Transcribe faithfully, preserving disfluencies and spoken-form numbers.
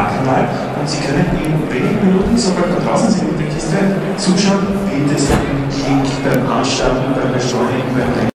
Fahrkanal und Sie können in wenigen Minuten, sobald wir draußen sind, in der Kiste zuschauen, wie das klingt beim Anstarten, beim Beschleunigen, beim